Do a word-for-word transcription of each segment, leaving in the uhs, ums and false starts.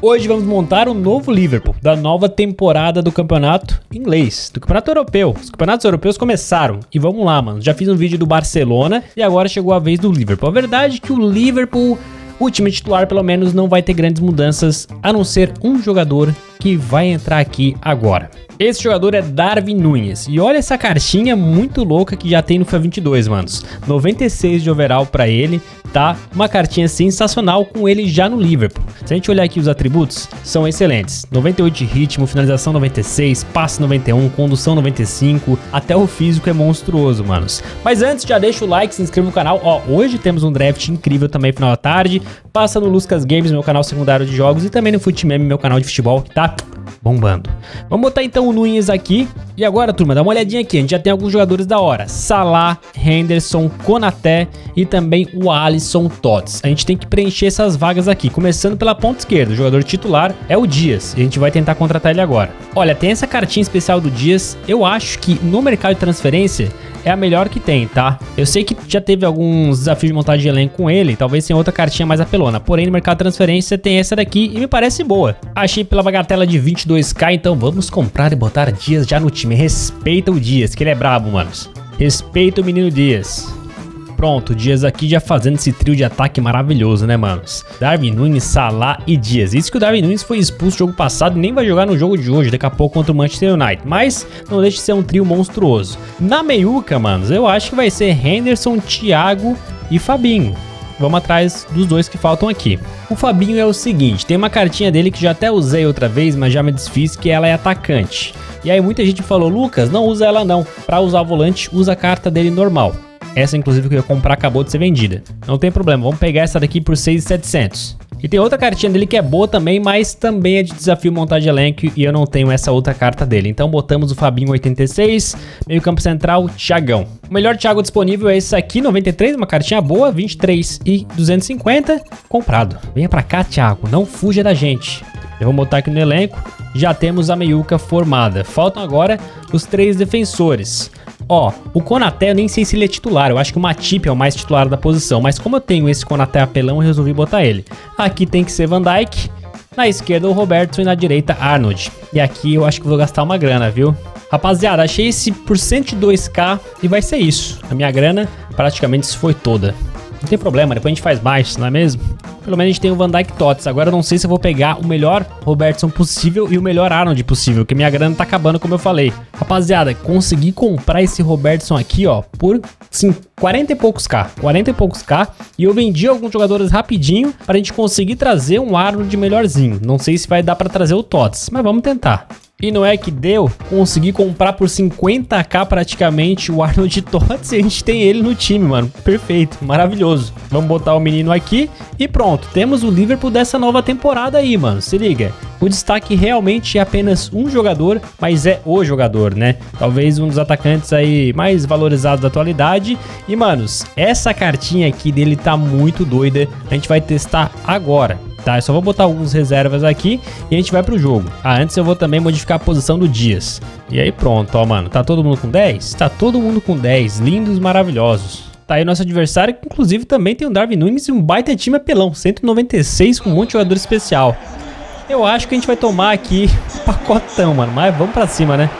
Hoje vamos montar um novo Liverpool, da nova temporada do campeonato inglês, do campeonato europeu. Os campeonatos europeus começaram e vamos lá, mano. Já fiz um vídeo do Barcelona e agora chegou a vez do Liverpool. A verdade é que o Liverpool, o time titular pelo menos, não vai ter grandes mudanças, a não ser um jogador que vai entrar aqui agora. Esse jogador é Darwin Núñez. E olha essa cartinha muito louca que já tem no FIFA vinte e dois, manos. noventa e seis de overall pra ele, tá? Uma cartinha sensacional com ele já no Liverpool. Se a gente olhar aqui os atributos, são excelentes. noventa e oito de ritmo, finalização noventa e seis, passe noventa e um, condução noventa e cinco. Até o físico é monstruoso, manos. Mas antes, já deixa o like, se inscreva no canal. Ó, hoje temos um draft incrível também final da tarde. Passa no Lucas Games, meu canal secundário de jogos, e também no Futimeme, meu canal de futebol, que tá bombando. Vamos botar então o Núñez aqui. E agora, turma, dá uma olhadinha aqui. A gente já tem alguns jogadores da hora. Salah, Henderson, Konaté e também o Alisson Tots. A gente tem que preencher essas vagas aqui. Começando pela ponta esquerda. O jogador titular é o Dias. E a gente vai tentar contratar ele agora. Olha, tem essa cartinha especial do Dias. Eu acho que no mercado de transferência é a melhor que tem, tá? Eu sei que já teve alguns desafios de montagem de elenco com ele, talvez tenha outra cartinha mais apelona. Porém, no mercado de transferência tem essa daqui e me parece boa. Achei pela bagatela de vinte e dois K, então vamos comprar e botar Dias já no time. Respeita o Dias, que ele é brabo, manos. Respeita o menino Dias. Pronto, Dias aqui já fazendo esse trio de ataque maravilhoso, né, manos? Darwin Núñez, Salah e Dias. Isso que o Darwin Núñez foi expulso no jogo passado e nem vai jogar no jogo de hoje, daqui a pouco contra o Manchester United. Mas não deixa de ser um trio monstruoso. Na meiuca, manos, eu acho que vai ser Henderson, Thiago e Fabinho. Vamos atrás dos dois que faltam aqui. O Fabinho é o seguinte, tem uma cartinha dele que já até usei outra vez, mas já me desfiz, que ela é atacante. E aí muita gente falou, Lucas, não usa ela não. Pra usar o volante, usa a carta dele normal. Essa, inclusive, que eu ia comprar acabou de ser vendida. Não tem problema, vamos pegar essa daqui por seis mil e setecentos. E tem outra cartinha dele que é boa também, mas também é de desafio montagem de elenco e eu não tenho essa outra carta dele. Então botamos o Fabinho oitenta e seis, meio campo central, Thiagão. O melhor Thiago disponível é esse aqui, noventa e três, uma cartinha boa, vinte e três e duzentos e cinquenta, comprado. Venha pra cá, Thiago, não fuja da gente. Eu vou botar aqui no elenco, já temos a meiuca formada. Faltam agora os três defensores. Ó, o Konaté eu nem sei se ele é titular, eu acho que o Matip é o mais titular da posição, mas como eu tenho esse Konaté apelão, eu resolvi botar ele. Aqui tem que ser Van Dijk, na esquerda o Robertson e na direita Arnold. E aqui eu acho que vou gastar uma grana, viu? Rapaziada, achei esse por cento e dois K e vai ser isso. A minha grana praticamente se foi toda. Não tem problema, depois a gente faz mais, não é mesmo? Pelo menos a gente tem o Van Dijk Tots. Agora eu não sei se eu vou pegar o melhor Robertson possível e o melhor Arnold possível, porque minha grana tá acabando, como eu falei. Rapaziada, consegui comprar esse Robertson aqui, ó, por sim, quarenta e poucos K. quarenta e poucos K. E eu vendi alguns jogadores rapidinho pra gente conseguir trazer um Arnold melhorzinho. Não sei se vai dar pra trazer o Tots, mas vamos tentar. E não é que deu, consegui comprar por cinquenta K praticamente o Arnold Tots e a gente tem ele no time, mano. Perfeito, maravilhoso. Vamos botar o menino aqui e pronto. Temos o Liverpool dessa nova temporada aí, mano. Se liga. O destaque realmente é apenas um jogador, mas é o jogador, né? Talvez um dos atacantes aí mais valorizados da atualidade. E, manos, essa cartinha aqui dele tá muito doida. A gente vai testar agora. Tá, eu só vou botar alguns reservas aqui e a gente vai pro jogo. Ah, antes eu vou também modificar a posição do Dias. E aí pronto, ó, mano. Tá todo mundo com dez? Tá todo mundo com dez. Lindos, maravilhosos. Tá aí o nosso adversário, que inclusive também tem o Darwin Núñez e um baita time apelão. cento e noventa e seis com um monte de jogador especial. Eu acho que a gente vai tomar aqui um pacotão, mano. Mas vamos pra cima, né?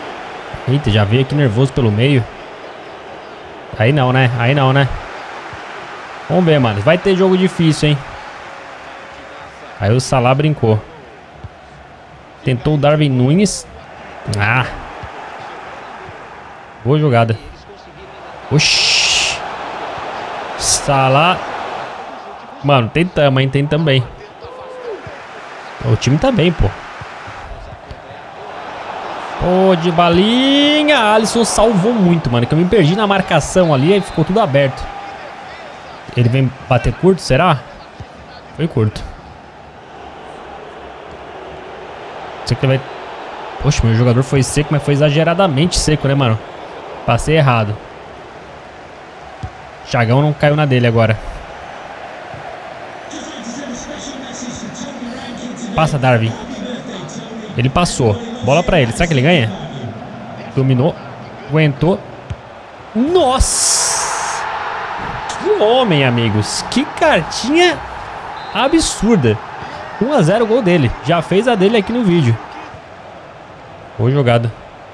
Eita, já veio aqui nervoso pelo meio. Aí não, né? Aí não, né? Vamos ver, mano. Vai ter jogo difícil, hein? Aí o Salah brincou. Tentou o Darwin Núñez. Ah. Boa jogada. Oxi. Salah. Mano, tentamos, hein? Tem também. O time tá bem, pô. Pô, de balinha. Alisson salvou muito, mano. Que eu me perdi na marcação ali. Aí ficou tudo aberto. Ele vem bater curto, será? Foi curto. Que vai... Poxa, meu jogador foi seco, mas foi exageradamente seco, né, mano? Passei errado. Thiagão não caiu na dele agora. Passa, Darwin. Ele passou. Bola pra ele. Será que ele ganha? Dominou. Aguentou. Nossa! Que homem, amigos. Que cartinha absurda. um a zero o gol dele. Já fez a dele aqui no vídeo. Boa jogada.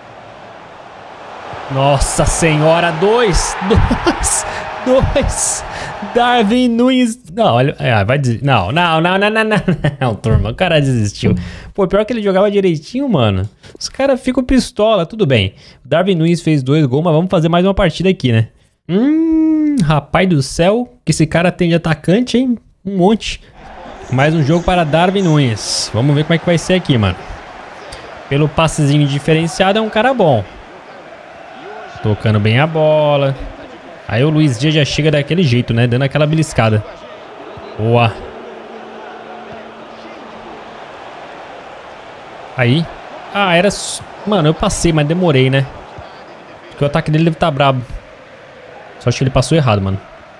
Nossa senhora, dois, dois, dois. Darwin Núñez. Não, olha, é, vai dizer. Não, não, não, não, não, não, não, turma. O cara desistiu. Pô, pior que ele jogava direitinho, mano. Os caras ficam pistola, tudo bem. O Darwin Núñez fez dois gols, mas vamos fazer mais uma partida aqui, né? Hum, rapaz do céu, que esse cara tem de atacante, hein? Um monte. Mais um jogo para Darwin Núñez. Vamos ver como é que vai ser aqui, mano. Pelo passezinho diferenciado, é um cara bom. Tocando bem a bola. Aí o Luiz Dias já chega daquele jeito, né? Dando aquela beliscada. Boa. Aí. Ah, era... Mano, eu passei, mas demorei, né? Porque o ataque dele deve estar brabo. Só acho que ele passou errado, mano.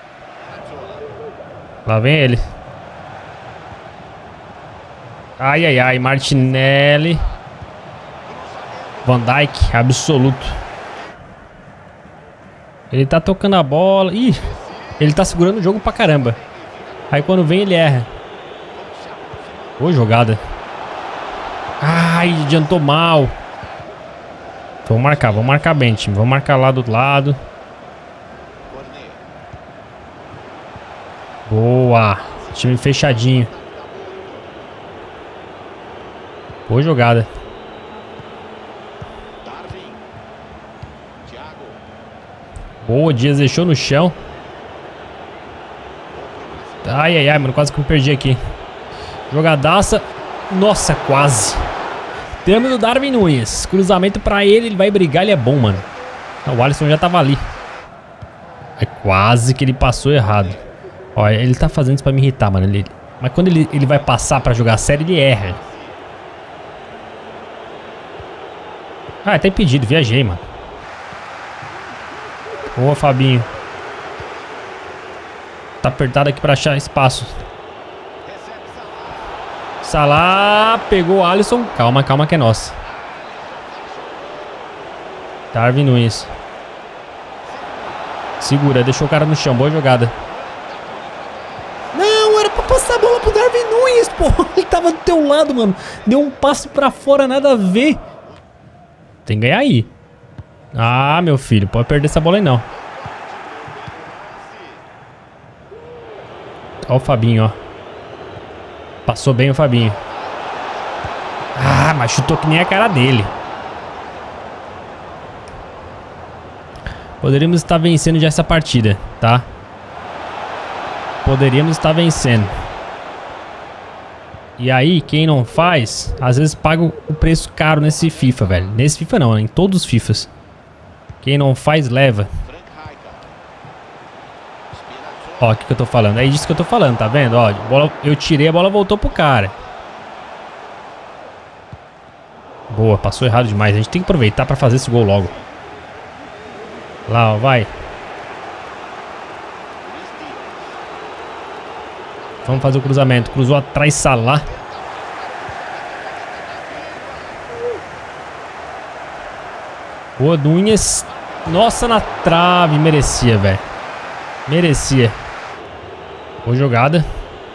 Lá vem ele. Ai, ai, ai. Martinelli. Van Dijk, absoluto. Ele tá tocando a bola. Ih, ele tá segurando o jogo pra caramba. Aí quando vem ele erra. Boa jogada. Ai, adiantou mal. Vamos marcar, vamos marcar bem, time. Vamos marcar lá do outro lado. Boa. Time fechadinho. Boa jogada. Boa, Dias deixou no chão. Ai, ai, ai, mano. Quase que eu me perdi aqui. Jogadaça. Nossa, quase. Temos do Darwin Núñez. Cruzamento pra ele. Ele vai brigar. Ele é bom, mano. O Alisson já tava ali. É quase que ele passou errado. Olha, ele tá fazendo isso pra me irritar, mano. Ele... Mas quando ele, ele vai passar pra jogar sério, ele erra. Ah, tá impedido. Viajei, mano. Boa, Fabinho. Tá apertado aqui pra achar espaço. Salah pegou o Alisson. Calma, calma que é nossa. Darwin Núñez. Segura, deixou o cara no chão. Boa jogada. Não, era pra passar a bola pro Darwin Núñez, pô. Ele tava do teu lado, mano. Deu um passe pra fora, nada a ver. Tem que ganhar aí. Ah, meu filho, pode perder essa bola aí não. Ó o Fabinho, ó. Passou bem o Fabinho. Ah, mas chutou que nem a cara dele. Poderíamos estar vencendo já essa partida, tá? Poderíamos estar vencendo. E aí, quem não faz, às vezes paga o preço caro nesse FIFA, velho. Nesse FIFA não, em todos os FIFAs. Quem não faz, leva. Ó, o que, que eu tô falando? É isso que eu tô falando, tá vendo? Ó, bola, eu tirei, a bola voltou pro cara. Boa, passou errado demais. A gente tem que aproveitar pra fazer esse gol logo. Lá, ó, vai. Vamos fazer o cruzamento. Cruzou atrás, Salah. Boa, Núñez. Nossa, na trave. Merecia, velho. Merecia. Boa jogada.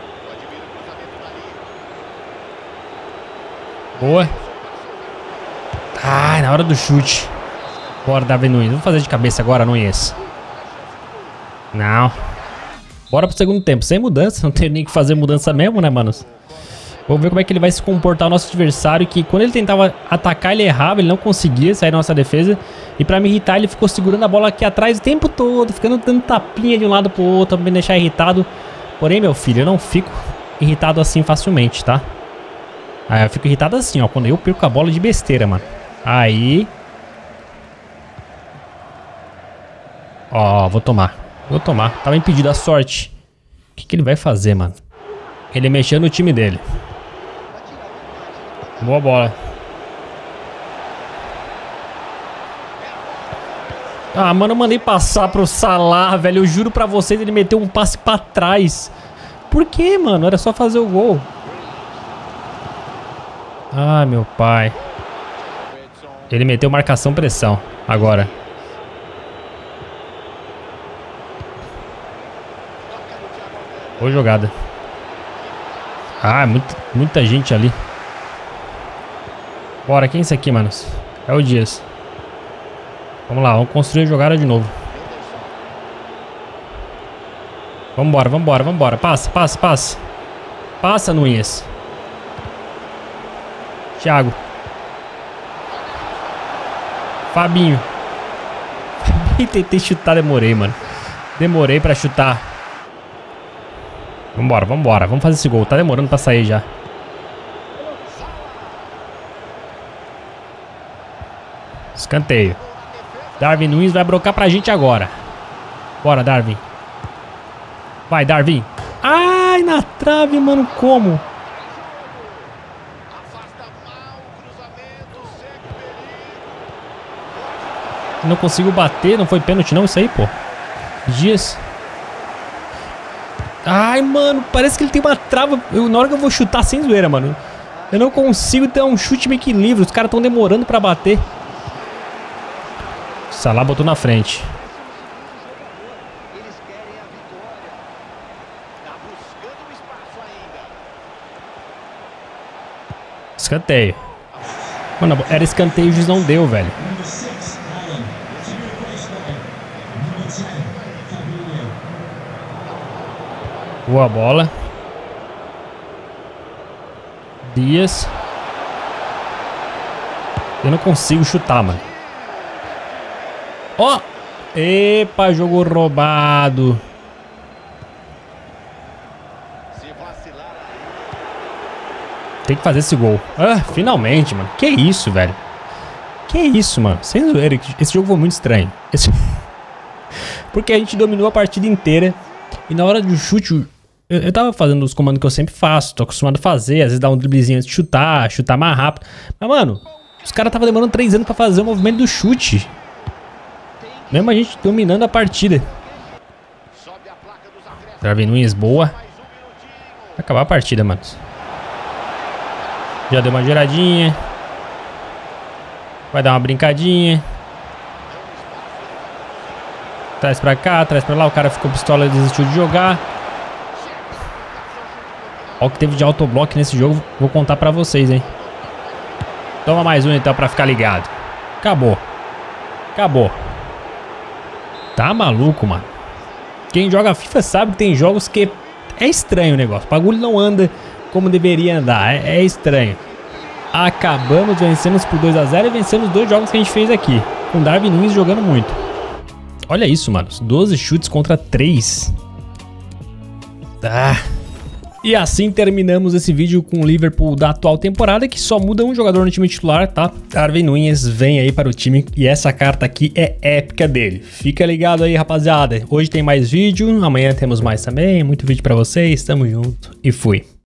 Boa. Ai, na hora do chute. Bora, Darwin Núñez. Vamos fazer de cabeça agora, Núñez. Não. Bora pro segundo tempo. Sem mudança. Não tem nem que fazer mudança mesmo, né, manos? Vamos ver como é que ele vai se comportar o nosso adversário, que quando ele tentava atacar, ele errava, ele não conseguia sair da nossa defesa. E pra me irritar, ele ficou segurando a bola aqui atrás o tempo todo, ficando dando tapinha de um lado pro outro, pra me deixar irritado. Porém, meu filho, eu não fico irritado assim facilmente, tá? Aí eu fico irritado assim, ó, quando eu perco a bola de besteira, mano. Aí... Ó, vou tomar. Vou tomar. Tava impedido a sorte. O que, que ele vai fazer, mano? Ele mexeu no time dele. Boa bola. Ah, mano, eu mandei passar pro Salah, velho. Eu juro pra vocês, ele meteu um passe pra trás. Por quê, mano? Era só fazer o gol. Ah, meu pai. Ele meteu marcação pressão. Agora. Boa jogada. Ah, muita, muita gente ali. Bora, quem é esse aqui, manos? É o Dias. Vamos lá, vamos construir a jogada de novo. Vambora, vambora, vambora. Passa, passa, passa. Passa, Nunes. Thiago. Fabinho. Tentei chutar, demorei, mano. Demorei pra chutar. Vambora, vambora. Vamos fazer esse gol. Tá demorando pra sair já. Escanteio. Darwin Nunes vai brocar pra gente agora. Bora, Darwin. Vai, Darwin. Ai, na trave, mano. Como? Não consigo bater. Não foi pênalti não isso aí, pô. Dias. Ai, mano. Parece que ele tem uma trava. Eu, na hora que eu vou chutar sem zoeira, mano. Eu não consigo ter um chute meio que livre. Os caras estão demorando pra bater. Salah botou na frente. Escanteio. Mano, era escanteio e o juiz não deu, velho. Boa bola. Dias. Eu não consigo chutar, mano. Ó! Oh! Epa, jogo roubado. Tem que fazer esse gol. Ah, finalmente, mano. Que isso, velho. Que isso, mano. Sem zoeira. Esse jogo foi muito estranho. Esse... Porque a gente dominou a partida inteira. E na hora do chute... Eu, eu tava fazendo os comandos que eu sempre faço. Tô acostumado a fazer. Às vezes dar um driblezinho antes de chutar. Chutar mais rápido. Mas, mano... Os caras estavam demorando três anos pra fazer o movimento do chute. Mesmo a gente dominando a partida. Darwin Nunes, boa. Vai acabar a partida, mano. Já deu uma giradinha. Vai dar uma brincadinha. Traz pra cá, traz pra lá. O cara ficou pistola e desistiu de jogar. Olha o que teve de autoblock nesse jogo. Vou contar pra vocês, hein. Toma mais um então pra ficar ligado. Acabou. Acabou. Tá maluco, mano. Quem joga FIFA sabe que tem jogos que é estranho o negócio. O bagulho não anda como deveria andar. É, é estranho. Acabamos vencendo por dois a zero e vencendo os dois jogos que a gente fez aqui. Com Darwin Nunes jogando muito. Olha isso, mano. doze chutes contra três. Ah. E assim terminamos esse vídeo com o Liverpool da atual temporada, que só muda um jogador no time titular, tá? Darwin Nunes vem aí para o time e essa carta aqui é épica dele. Fica ligado aí, rapaziada. Hoje tem mais vídeo, amanhã temos mais também. Muito vídeo para vocês. Tamo junto e fui.